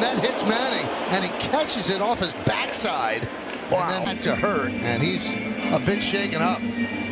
that hits Manning, and he catches it off his backside. Wow. And then to Hurt, and he's a bit shaken up.